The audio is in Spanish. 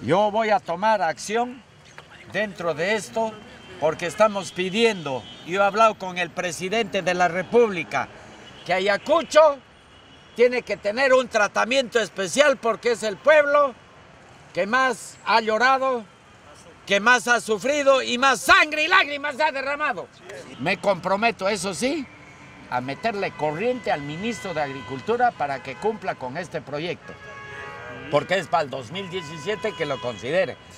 Yo voy a tomar acción dentro de esto porque estamos pidiendo, yo he hablado con el presidente de la República, que Ayacucho tiene que tener un tratamiento especial porque es el pueblo que más ha llorado, que más ha sufrido y más sangre y lágrimas ha derramado. Me comprometo, eso sí, a meterle corriente al ministro de Agricultura para que cumpla con este proyecto, porque es para el 2017 que lo considere.